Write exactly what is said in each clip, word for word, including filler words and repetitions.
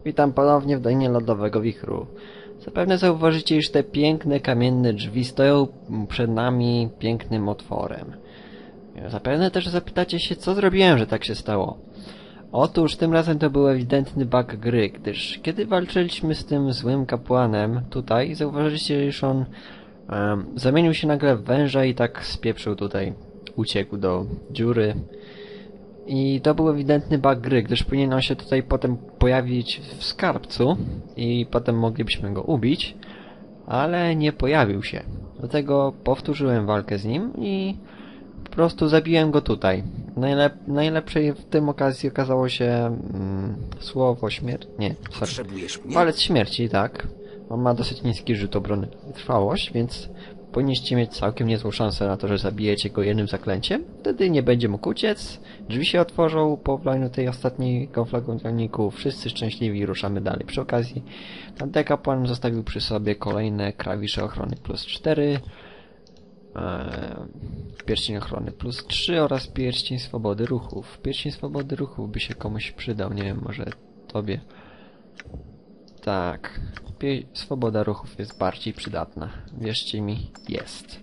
Witam ponownie w Dolinie Lodowego Wichru. Zapewne zauważycie, iż te piękne kamienne drzwi stoją przed nami pięknym otworem. Zapewne też zapytacie się, co zrobiłem, że tak się stało. Otóż tym razem to był ewidentny bug gry, gdyż kiedy walczyliśmy z tym złym kapłanem tutaj, zauważyliście, iż on um, zamienił się nagle w węża i tak spieprzył tutaj. Uciekł do dziury. I to był ewidentny bug gry, gdyż powinien on się tutaj potem pojawić w skarbcu i potem moglibyśmy go ubić, ale nie pojawił się. Dlatego powtórzyłem walkę z nim i po prostu zabiłem go tutaj. Najlep najlepsze w tym okazji okazało się mm, słowo śmierci. Nie, sorry. Palec śmierci, tak. On ma dosyć niski rzut obrony trwałość, więc powinniście mieć całkiem niezłą szansę na to, że zabijecie go jednym zaklęciem. Wtedy nie będzie mógł uciec. Drzwi się otworzą po wlaniu tej ostatniej konflagoniku. Wszyscy szczęśliwi i ruszamy dalej. Przy okazji tamten kapłan zostawił przy sobie kolejne klawisze ochrony plus cztery, eee, pierścień ochrony plus trzy oraz pierścień swobody ruchów. Pierścień swobody ruchów by się komuś przydał. Nie wiem, może tobie. Tak. Swoboda ruchów jest bardziej przydatna. Wierzcie mi, jest.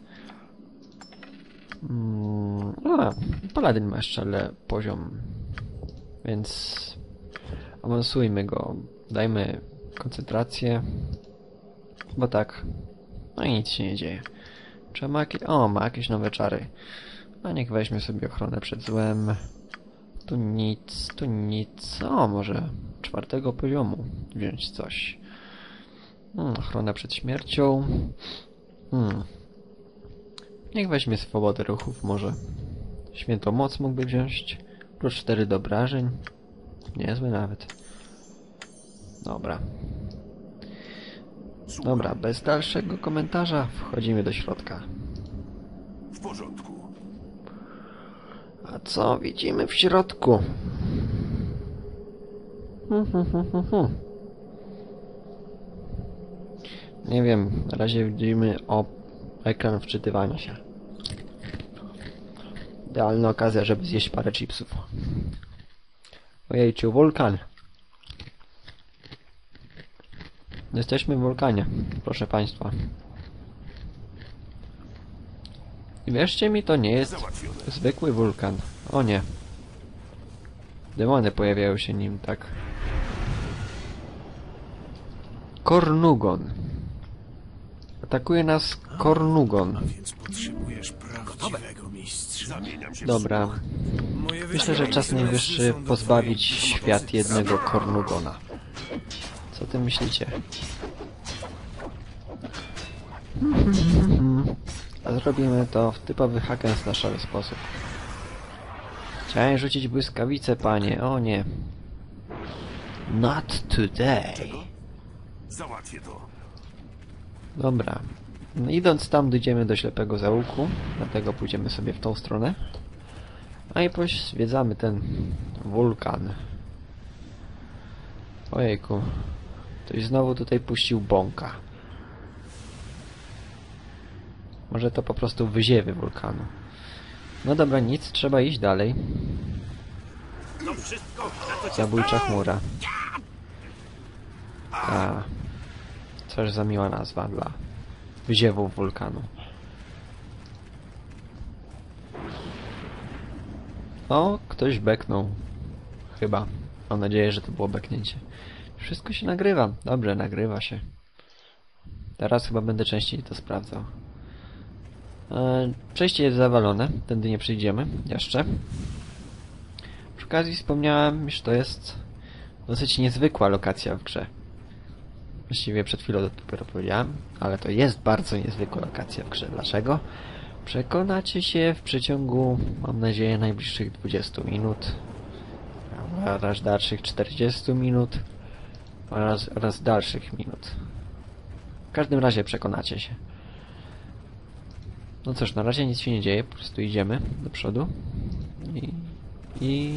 Mm, a, paladyn ma jeszcze ale poziom. Więc awansujmy go. Dajmy koncentrację. Bo tak. No i nic się nie dzieje. Czy ma jakieś... O, ma jakieś nowe czary. A niech weźmie sobie ochronę przed złem. Tu nic, tu nic. O, może czwartego poziomu wziąć coś. Hmm, ochrona przed śmiercią. Hmm. Niech weźmie swobodę ruchów może. Świętą moc mógłby wziąć. Plus cztery do obrażeń. Niezły nawet. Dobra. Dobra, bez dalszego komentarza wchodzimy do środka. W porządku. A co widzimy w środku? Hmm, hmm, hmm, hmm, hmm. Nie wiem, na razie widzimy o ekran wczytywania się. Idealna okazja, żeby zjeść parę chipsów. Ojejciu, wulkan. Jesteśmy w wulkanie, proszę państwa. I wierzcie mi, to nie jest zwykły wulkan. O nie. Demony pojawiają się nim, tak. Kornugon. Atakuje nas Kornugon. A więc potrzebujesz prawdziwego mistrza. Dobra. Myślę, że czas najwyższy pozbawić świat jednego Kornugona. Co ty myślicie? A zrobimy to w typowy hack and slashowy sposób. Chciałem rzucić błyskawicę, panie. O nie. Not today. Załatwię to. Dobra. No, idąc tam, dojdziemy do ślepego zaułku. Dlatego pójdziemy sobie w tą stronę. A i pozwiedzamy ten wulkan. Ojejku. Ktoś znowu tutaj puścił bąka. Może to po prostu wyziewy wulkanu. No dobra, nic. Trzeba iść dalej. Zabójcza chmura. A, coś za miła nazwa dla wyziewów wulkanu. O, ktoś beknął. Chyba. Mam nadzieję, że to było beknięcie. Wszystko się nagrywa. Dobrze, nagrywa się. Teraz chyba będę częściej to sprawdzał. E, przejście jest zawalone. Tędy nie przyjdziemy. Jeszcze. Przy okazji wspomniałem, iż to jest dosyć niezwykła lokacja w grze. Właściwie przed chwilą to dopiero powiedziałem, ale to jest bardzo niezwykła lokacja w grze. Dlaczego? Przekonacie się w przeciągu, mam nadzieję, najbliższych dwudziestu minut, oraz dalszych czterdziestu minut, oraz, oraz dalszych minut. W każdym razie przekonacie się. No cóż, na razie nic się nie dzieje, po prostu idziemy do przodu. I... i...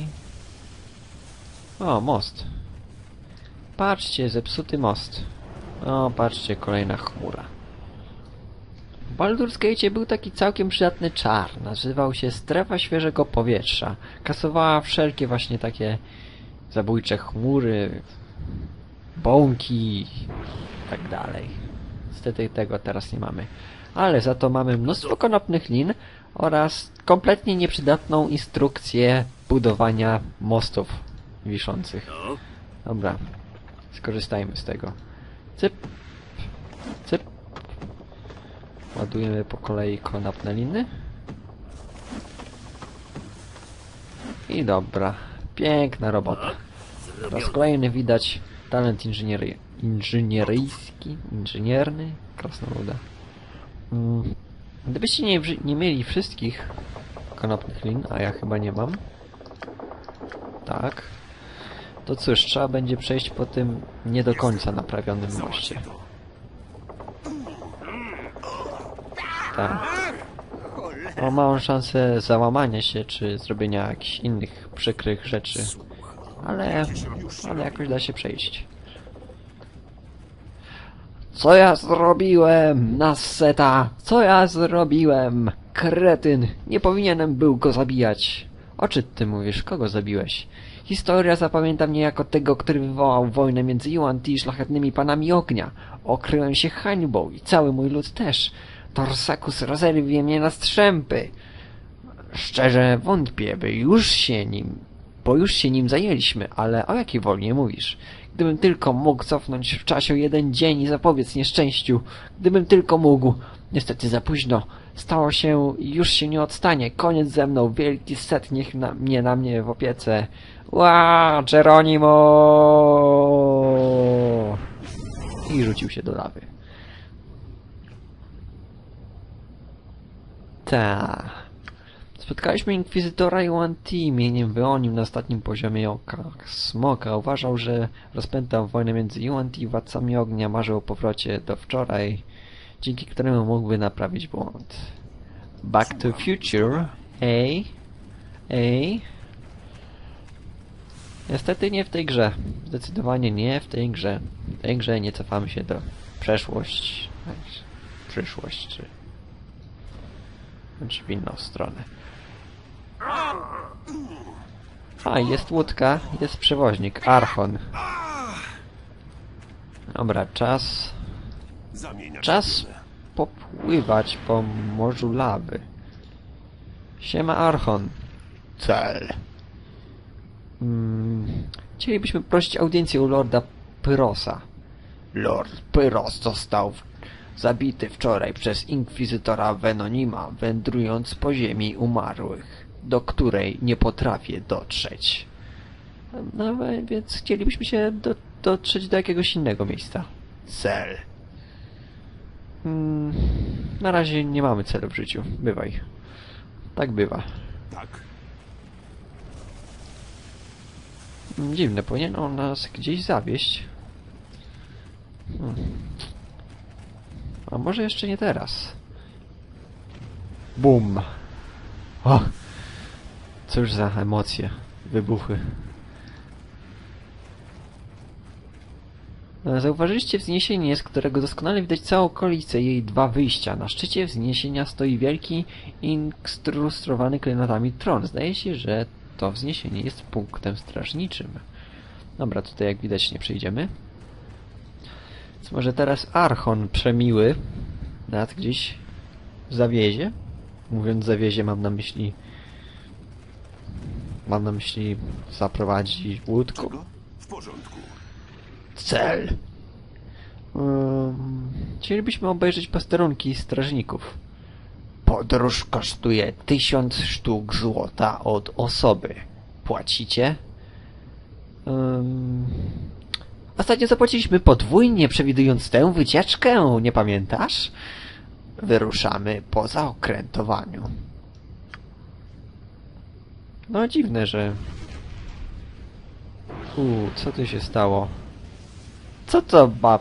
O, most. Patrzcie, zepsuty most. O, patrzcie, kolejna chmura. W Baldur's Gate był taki całkiem przydatny czar. Nazywał się Strefa Świeżego Powietrza. Kasowała wszelkie właśnie takie zabójcze chmury. bąki i tak dalej. Niestety tego teraz nie mamy. Ale za to mamy mnóstwo konopnych lin oraz kompletnie nieprzydatną instrukcję budowania mostów wiszących. Dobra, skorzystajmy z tego. Cyp, cyp. Ładujemy po kolei konopne liny. I dobra, piękna robota. Po raz kolejny widać talent inżyniery... inżynieryjski, inżynierny, krasnoluda. Mm. Gdybyście nie, nie mieli wszystkich konopnych lin, a ja chyba nie mam, tak, to cóż, trzeba będzie przejść po tym nie do końca naprawionym moście. Tak. O małą szansę załamania się, czy zrobienia jakichś innych przykrych rzeczy. Ale, ale jakoś da się przejść. Co ja zrobiłem? Naseta! Co ja zrobiłem? Kretyn! Nie powinienem był go zabijać. O czym ty mówisz? Kogo zabiłeś? Historia zapamięta mnie jako tego, który wywołał wojnę między Yuan-Ti i szlachetnymi panami ognia. Okryłem się hańbą i cały mój lud też. Torsakus rozerwie mnie na strzępy. Szczerze wątpię, by już się nim, bo już się nim zajęliśmy, ale o jakiej wojnie mówisz? Gdybym tylko mógł cofnąć w czasie o jeden dzień i zapobiec nieszczęściu. Gdybym tylko mógł. Niestety za późno. Stało się i już się nie odstanie. Koniec ze mną. Wielki set niech na mnie na mnie w opiece. Ła, Geronimo! I rzucił się do lawy. Ta. Spotkaliśmy inkwizytora Yuan-Ti imieniem wyonił na ostatnim poziomie oka. Smoka uważał, że rozpętał wojnę między Yuan-Ti i władcami ognia, marzył o powrocie do wczoraj, dzięki któremu mógłby naprawić błąd. Back to Future. Ej. Ej. Niestety nie w tej grze. Zdecydowanie nie w tej grze. W tej grze nie cofamy się do przeszłość. Przyszłość, czy... czy w inną stronę. A, jest łódka, jest przewoźnik, Archon. Dobra, czas... Czas popływać po morzu lawy. Siema, Archon. Cel. Hmm. Chcielibyśmy prosić audiencję u Lorda Pyrosa. Lord Pyros został zabity wczoraj przez inkwizytora Venonima, wędrując po ziemi umarłych, do której nie potrafię dotrzeć. No więc chcielibyśmy się do, dotrzeć do jakiegoś innego miejsca. Cel. Hmm, na razie nie mamy celu w życiu. Bywaj. Tak bywa. Tak. Dziwne, powinien on nas gdzieś zawieźć. Hmm. A może jeszcze nie teraz? Bum! O! Cóż za emocje, wybuchy. Zauważyliście wzniesienie, z którego doskonale widać całą okolicę i jej dwa wyjścia. Na szczycie wzniesienia stoi wielki, inkrustrowany klejnotami tron. Zdaje się, że to wzniesienie jest punktem strażniczym. Dobra, tutaj jak widać nie przejdziemy. Więc może teraz Archon przemiły nas gdzieś zawiezie. Mówiąc zawiezie, mam na myśli... Mam na myśli zaprowadzi łódką. W porządku. Cel. Um, chcielibyśmy obejrzeć posterunki strażników. Podróż kosztuje tysiąc sztuk złota od osoby. Płacicie? Um, ostatnio zapłaciliśmy podwójnie, przewidując tę wycieczkę, nie pamiętasz? Wyruszamy po zaokrętowaniu. No dziwne, że... Uuu, co tu się stało? Co to bab...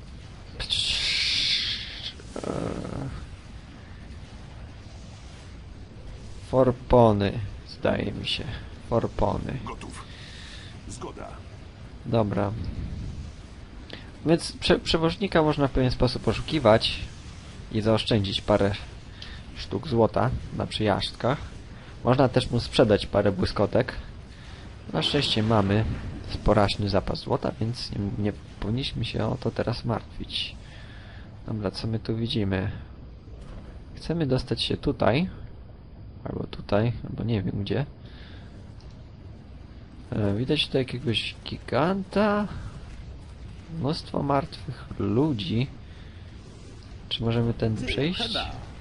Forpony, zdaje mi się. Forpony. Gotów. Zgoda. Dobra. Więc prze przewoźnika można w pewien sposób oszukiwać i zaoszczędzić parę sztuk złota na przejażdżkach. Można też mu sprzedać parę błyskotek. Na szczęście mamy sporaczny zapas złota, więc nie, nie powinniśmy się o to teraz martwić. Dobra, co my tu widzimy? Chcemy dostać się tutaj. Albo tutaj, albo nie wiem gdzie. E, widać tutaj jakiegoś giganta. Mnóstwo martwych ludzi. Czy możemy tędy przejść?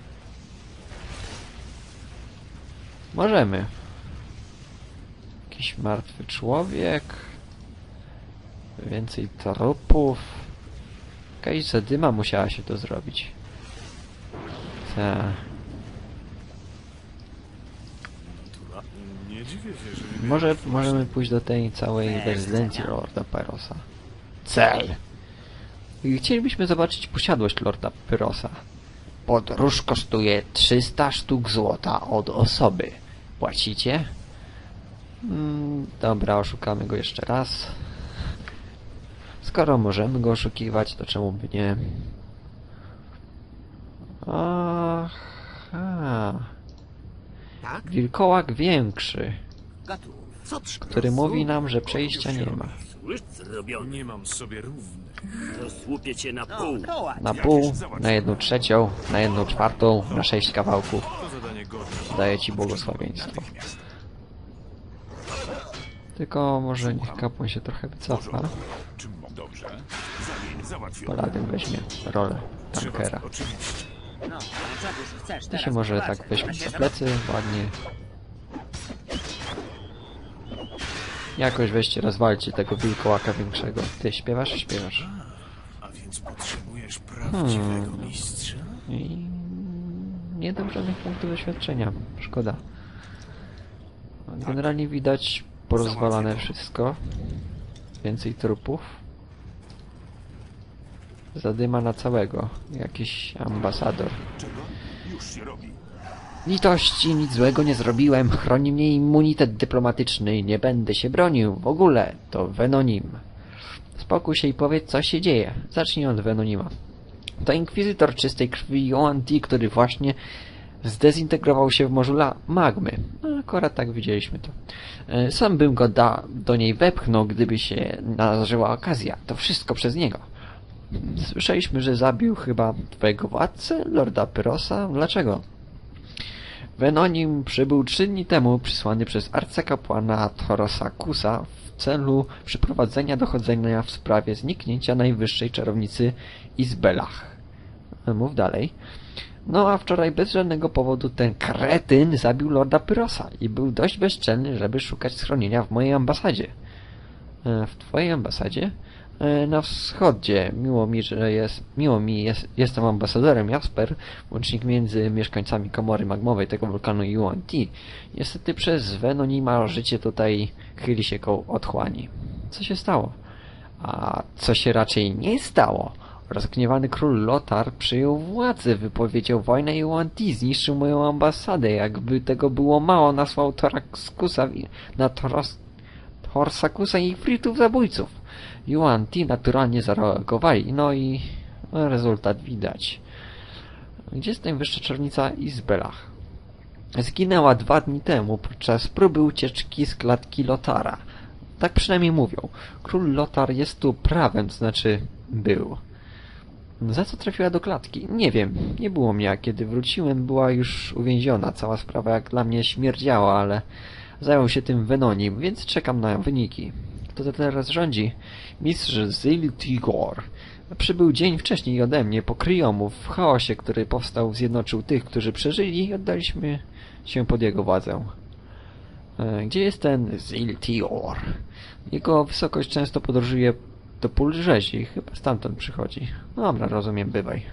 Możemy. Jakiś martwy człowiek. Więcej trupów. Jakaś zadyma musiała się to zrobić. Ta. Nie dziwię się, że... Może możemy pójść do tej całej rezydencji Lorda Pyrosa. Cel! I chcielibyśmy zobaczyć posiadłość Lorda Pyrosa. Podróż kosztuje trzysta sztuk złota od osoby. Płacicie? Mm, dobra, oszukamy go jeszcze raz. Skoro możemy go oszukiwać, to czemu by nie? Aha. Wilkołak większy, który mówi nam, że przejścia nie ma. Nie mam sobie równych. Rozłupię cię na pół. Na pół, na jedną trzecią, na jedną czwartą, na sześć kawałków. To zadanie godne. Daję ci błogosławieństwo. Tylko może niech kapłan się trochę wycofa. Czym mogę? Dobrze. Zamień załatwione. Paladyn weźmie rolę tankera. Oczywiście. No, a czegóż chcesz Ty teraz? się może zobaczyć? tak weźmie Będzie za plecy, ładnie. Jakoś weźcie, rozwalcie tego wilkołaka większego. Ty śpiewasz? Śpiewasz. A więc potrzebujesz prawdziwego Hmm. mistrza? I nie dam żadnych punktów doświadczenia. Szkoda. Generalnie widać porozwalane wszystko. Więcej trupów. Zadyma na całego. Jakiś ambasador. Czego? Już się robi. Litości, nic złego nie zrobiłem. Chroni mnie immunitet dyplomatyczny. Nie będę się bronił. W ogóle to Venonim. Spokój się i powiedz, co się dzieje. Zacznij od Venonima. To inkwizytor czystej krwi Yuan Ti, który właśnie zdezintegrował się w morzu la magmy. No, akurat tak widzieliśmy to. E, Sam bym go da, do niej wepchnął, gdyby się nadarzyła okazja. To wszystko przez niego. Słyszeliśmy, że zabił chyba twojego władcę, Lorda Pyrosa. Dlaczego? Venonim przybył trzy dni temu, przysłany przez arcykapłana Thorosakusa w celu przeprowadzenia dochodzenia w sprawie zniknięcia najwyższej czarownicy Izbelach. Mów dalej. No a wczoraj bez żadnego powodu ten kretyn zabił Lorda Pyrosa i był dość bezczelny, żeby szukać schronienia w mojej ambasadzie. E, w twojej ambasadzie? E, na wschodzie. Miło mi, że jest, miło mi jest, jestem ambasadorem Jasper, łącznik między mieszkańcami komory magmowej tego wulkanu Yuan Ti. Niestety przez Venonima życie tutaj chyli się koło otchłani. Co się stało? A co się raczej nie stało? Rozgniewany król Lothar przyjął władzę, wypowiedział wojnę Yuan Ti, zniszczył moją ambasadę. Jakby tego było mało, nasłał Torakusa na Toros, Torsakusa i Fritów zabójców. Yuan Ti naturalnie zareagowali, no i rezultat widać. Gdzie jest najwyższa czarownica Izbelach? Zginęła dwa dni temu podczas próby ucieczki z klatki Lothara. Tak przynajmniej mówią. Król Lothar jest tu prawem, to znaczy był. Za co trafiła do klatki? Nie wiem. Nie było mnie, a kiedy wróciłem, była już uwięziona. Cała sprawa jak dla mnie śmierdziała, ale zajął się tym Venonim, więc czekam na wyniki. Kto to teraz rządzi? Mistrz Zil Tigor. Przybył dzień wcześniej ode mnie, po kryjomu, w chaosie, który powstał, zjednoczył tych, którzy przeżyli i oddaliśmy się pod jego władzę. E, gdzie jest ten Zil Tigor? Jego wysokość często podróżuje do pól rzezi, chyba stamtąd przychodzi. Dobra, rozumiem, bywaj.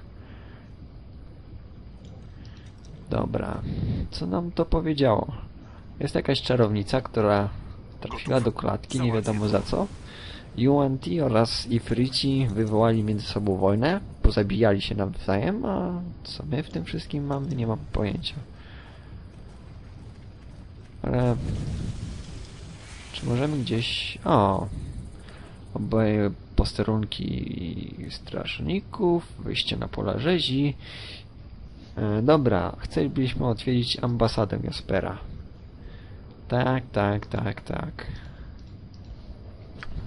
Dobra, co nam to powiedziało? Jest jakaś czarownica, która trafiła do klatki, nie wiadomo za co. Yuan Ti oraz Ifrici wywołali między sobą wojnę, pozabijali się nawzajem, a co my w tym wszystkim mamy, nie mam pojęcia. Ale... czy możemy gdzieś... o... oboje posterunki strażników, wyjście na pola rzezi. E, dobra, chcielibyśmy odwiedzić ambasadę Jaspera. Tak, tak, tak, tak.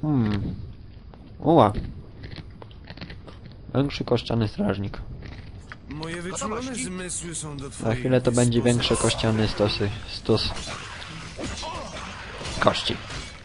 Hmm. Uła. Większy kościany strażnik. Moje wyczulone zmysły są do Za twojej chwilę to będzie dyspozycji. większy kościany stosy. Stos. Kości.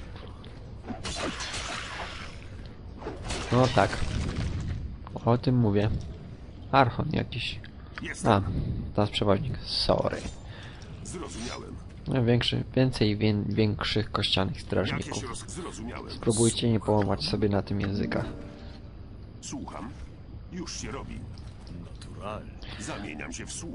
No tak. O tym mówię. Archon jakiś. Jestem. A, teraz przewoźnik. Sorry. Zrozumiałem. No, większy, więcej wię, większych kościanych Jakieś strażników. roz... Zrozumiałem. Spróbujcie nie połamać sobie na tym języka. Słucham. Już się robi. Naturalnie. Zamieniam się w słuch.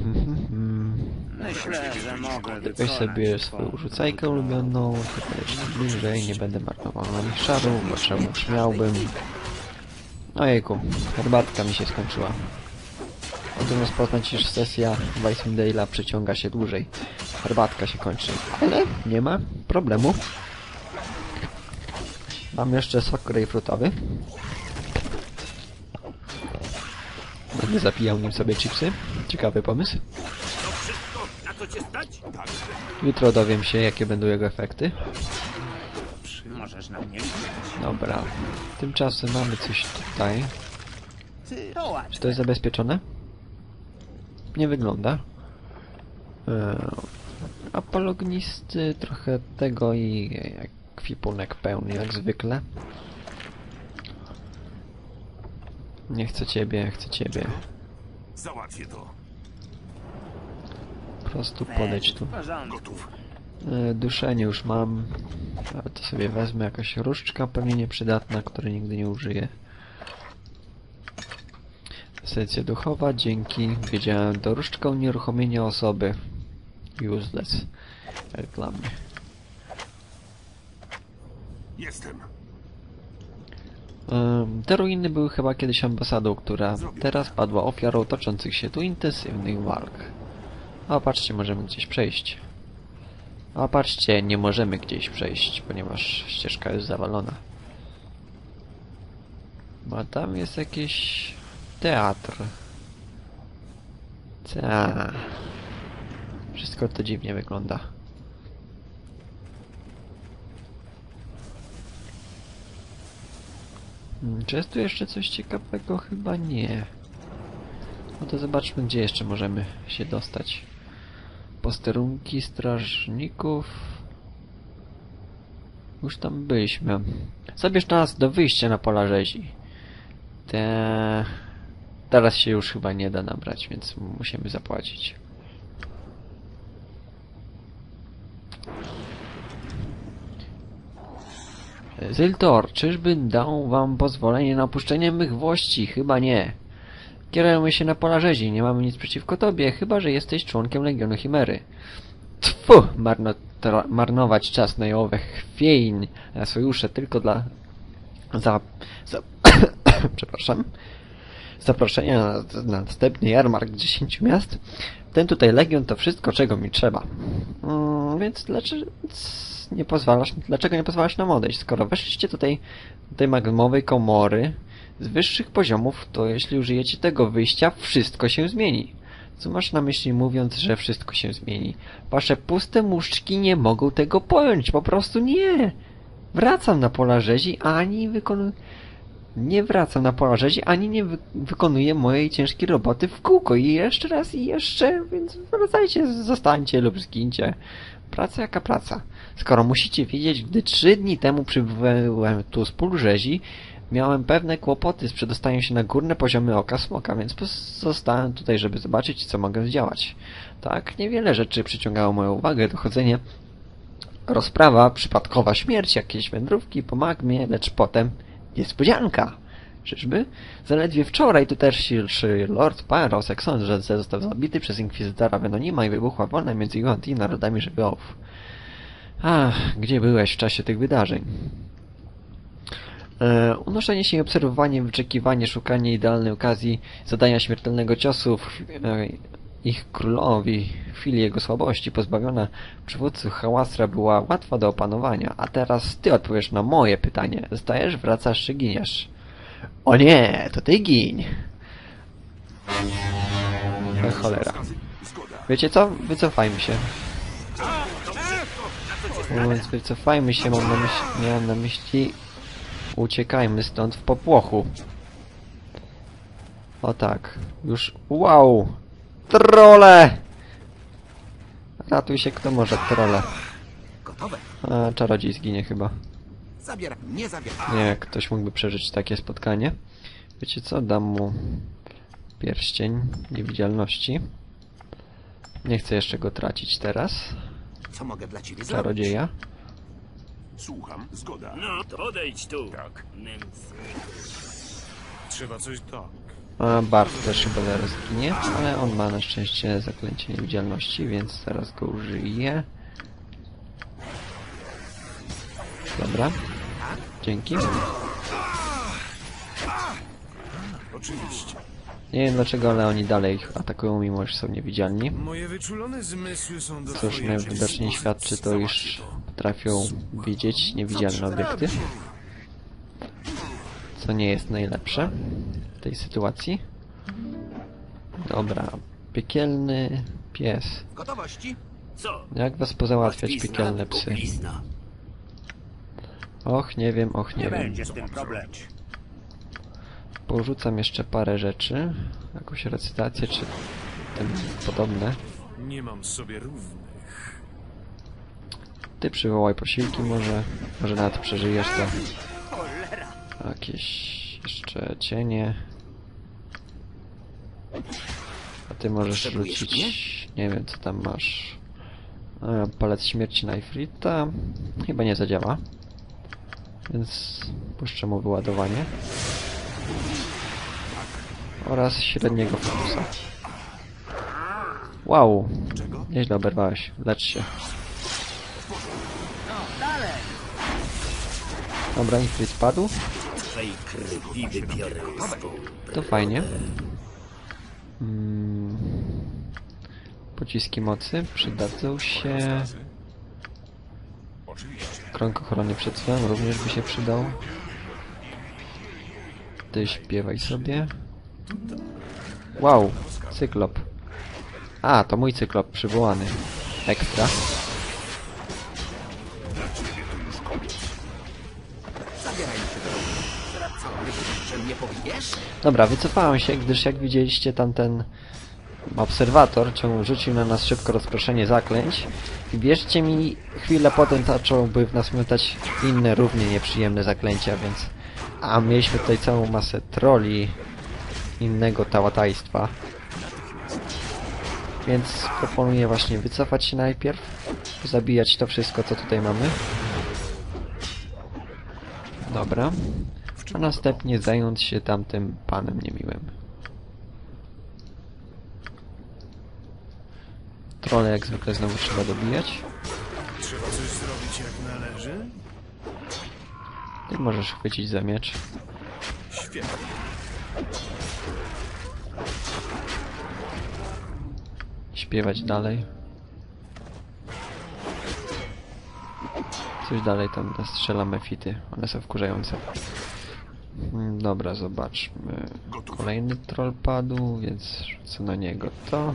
Myślę, że mogę Weź wykonać sobie swoją rzucajkę ulubioną, tylko jeszcze bliżej, nie będę marnował na nich szaru, bo czemu śmiałbym. Ojejku, herbatka mi się skończyła. Potem rozpoznać, iż sesja Icewind Dale'a przeciąga się dłużej. Herbatka się kończy, ale nie ma problemu. Mam jeszcze sok grejpfrutowy. Będę zapijał nim sobie chipsy. Ciekawy pomysł. To wszystko, na co cię stać? Jutro dowiem się, jakie będą jego efekty. Możesz na mnie liczyć. Dobra. Tymczasem mamy coś tutaj. Czy to jest zabezpieczone? Nie wygląda. Eee, apolognisty, trochę tego i ekwipunek pełny jak zwykle. Nie chcę ciebie, chcę ciebie. Załatwię to. Po prostu podejdź tu. W porządku. Gotów. E, duszenie już mam. Ale to sobie wezmę, jakaś różdżka pewnie nieprzydatna, której nigdy nie użyję. Esencja duchowa, dzięki. Wiedziałem, to różdżka unieruchomienia osoby. Useless. Jak dla mnie. Jestem. Um, te ruiny były chyba kiedyś ambasadą, która teraz padła ofiarą toczących się tu intensywnych walk. A patrzcie, możemy gdzieś przejść. A patrzcie, nie możemy gdzieś przejść, ponieważ ścieżka jest zawalona. Bo tam jest jakiś teatr. Ta. Wszystko to dziwnie wygląda. Hmm, czy jest tu jeszcze coś ciekawego? Chyba nie. No to zobaczmy, gdzie jeszcze możemy się dostać. Posterunki strażników. Już tam byliśmy. Zabierz nas do wyjścia na pola rzezi. Te... Teraz się już chyba nie da nabrać, więc musimy zapłacić. Zyltor, czyżby dał wam pozwolenie na opuszczenie mych włości? Chyba nie. Kierujemy się na pola rzezi, nie mamy nic przeciwko tobie, chyba że jesteś członkiem Legionu Chimery. Tfu! Marno, marnować czas na jołowe chwiejń, na sojusze tylko dla... za... za... przepraszam. Zaproszenia na, na następny jarmark dziesięciu miast. Ten tutaj Legion to wszystko, czego mi trzeba. Mm, więc dlaczego nie pozwalasz, dlaczego nie pozwalasz nam odejść? Skoro weszliście tutaj do tej magmowej komory z wyższych poziomów, to jeśli użyjecie tego wyjścia, wszystko się zmieni. Co masz na myśli, mówiąc, że wszystko się zmieni? Wasze puste muszczki nie mogą tego pojąć. Po prostu nie. Wracam na pola rzezi, ani wykonuję... Nie wracam na pola rzezi, ani nie wy wykonuję mojej ciężkiej roboty w kółko. I jeszcze raz, i jeszcze, więc wracajcie, zostańcie lub zgincie. Praca jaka praca. Skoro musicie wiedzieć, gdy trzy dni temu przybyłem tu z pól rzezi, miałem pewne kłopoty z przedostaniem się na górne poziomy oka smoka, więc zostałem tutaj, żeby zobaczyć, co mogę zdziałać. Tak, niewiele rzeczy przyciągało moją uwagę, dochodzenie, rozprawa, przypadkowa śmierć, jakieś wędrówki po magmie, lecz potem niespodzianka. Czyżby? Zaledwie wczoraj tutejszy Lord Pyros, jak sądzę, że został zabity przez inkwizytora Venonima i wybuchła wojna między Yuan-Ti i narodami żywiołów. Ach, gdzie byłeś w czasie tych wydarzeń? E, unoszenie się i obserwowanie, wyczekiwanie, szukanie idealnej okazji zadania śmiertelnego ciosu w, e, ich królowi w chwili jego słabości pozbawiona przywódców Hałasra była łatwa do opanowania, a teraz ty odpowiesz na moje pytanie. Zdajesz, wracasz czy giniesz? O nie, to ty giń! O, cholera. Wiecie co? Wycofajmy się. Mówiąc wycofajmy się, mam na myśli, miałem na myśli Uciekajmy stąd w popłochu. O tak. Już... Wow! Trole! Ratuj się kto może, trole. Gotowe. A, czarodziej zginie chyba. Zabieram, nie zabieram. Nie wiem, jak ktoś mógłby przeżyć takie spotkanie. Wiecie co? Dam mu pierścień niewidzialności. Nie chcę jeszcze go tracić teraz. Co mogę dla ciebie zrobić? Czarodzieja. Słucham, zgoda. No, to odejdź tu. Tak. Nędzny. Trzeba coś tak. A Bart też chyba zaraz ginie, ale on ma na szczęście zaklęcie niewidzialności, więc zaraz go użyję. Dobra. Dzięki. Oczywiście. Nie wiem dlaczego, ale oni dalej ich atakują, mimo że są niewidzialni. Moje wyczulone zmysły są do Cóż, twojej najwidoczniej świadczy to, iż potrafią widzieć niewidzialne obiekty. Co nie jest najlepsze w tej sytuacji. Dobra. Piekielny pies. W gotowości? Co? Jak was pozałatwiać, Łatwizna, piekielne psy? kuplizna. Och, nie wiem, och, nie Nie wiem. będzie z tym problem. Porzucam jeszcze parę rzeczy. Jakąś recytację, czy tym podobne. Nie mam sobie równych. Ty przywołaj posiłki może. Może nawet przeżyjesz to. Cholera. Jakieś jeszcze cienie. A ty możesz Potrzebujesz rzucić... Nie wiem, co tam masz. A, palec śmierci na Ifrita. Chyba nie zadziała. Więc puszczę mu wyładowanie. Oraz średniego fokusa. Wow! Nieźle oberwałeś. Lecz się. Dobra, Ifrit padł. Twej krwi wybiorę swą. To fajnie. Mm. Pociski mocy przydadzą się. Oczywiście. Krąg ochrony przed snem również by się przydał. Ty śpiewaj sobie. Wow, cyklop. A, to mój cyklop przywołany. Ekstra. Zabieraj się do roboty. Teraz co? Myślisz, że mnie pobijesz? Dobra, wycofałem się, gdyż jak widzieliście tamten obserwator ciągle rzucił na nas szybko rozproszenie zaklęć i wierzcie mi, chwilę potem zacząłby w nas miotać inne równie nieprzyjemne zaklęcia, więc... A, mieliśmy tutaj całą masę troli innego tałatajstwa. Więc proponuję właśnie wycofać się najpierw, zabijać to wszystko, co tutaj mamy. Dobra. A następnie zająć się tamtym panem niemiłym. Trole jak zwykle znowu trzeba dobijać. Trzeba coś zrobić jak należy? Ty możesz chwycić za miecz. Świetnie. Śpiewać dalej. Coś dalej tam strzela mefity. One są wkurzające. Mm, Dobra, zobaczmy. Kolejny troll padł, więc rzucę na niego to.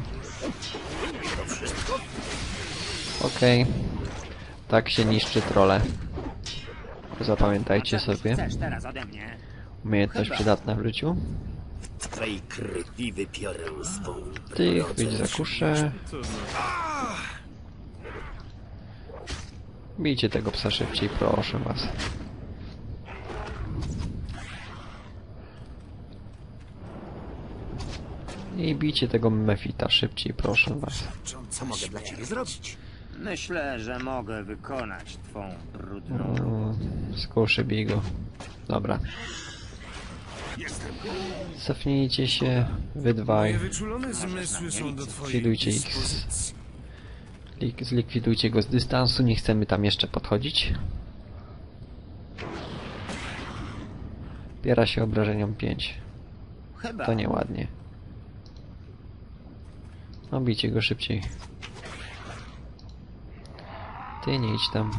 Okej. Okay. Tak się niszczy trolle. Zapamiętajcie sobie. Chcesz teraz ode mnie? Umiejętność przydatna w życiu. Z twej krwi wybiorę swą. Ty chwyć za kuszę. Bijcie tego psa szybciej, proszę was. I bijcie tego mefita szybciej, proszę was. Co mogę dla ciebie zrobić? Myślę, że mogę wykonać twą brudną Mm, z kuszy bij go. Dobra. Jestem. Cofnijcie się, wy dwaj. Moje wyczulone zmysły są do twojej Likwidujcie ich. dyspozycji. Lik- Zlikwidujcie go z dystansu, nie chcemy tam jeszcze podchodzić. Biera się obrażeniom pięć. Chyba. To nieładnie. No bijcie go szybciej. Ty nie idź tam.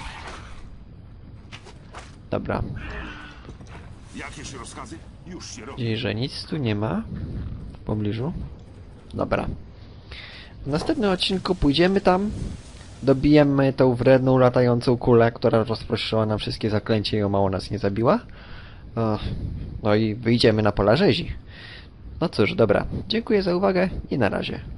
Dobra. Jakieś rozkazy? Już się robi. Widzieli, że nic tu nie ma w pobliżu. Dobra. W następnym odcinku pójdziemy tam dobijemy tą wredną, latającą kulę, która rozproszyła nam wszystkie zaklęcia i o mało nas nie zabiła. O, no i wyjdziemy na pola rzezi. No cóż, dobra. Dziękuję za uwagę i na razie.